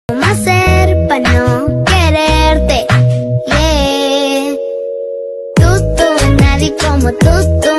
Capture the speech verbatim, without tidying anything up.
¿Cómo hacer para no quererte? Yeah. Tú, tú, nadie como tú, tú.